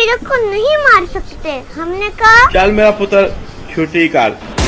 मेरे को नहीं मार सकते। हमने कहा चल मेरा पुत्र छुट्टी कर।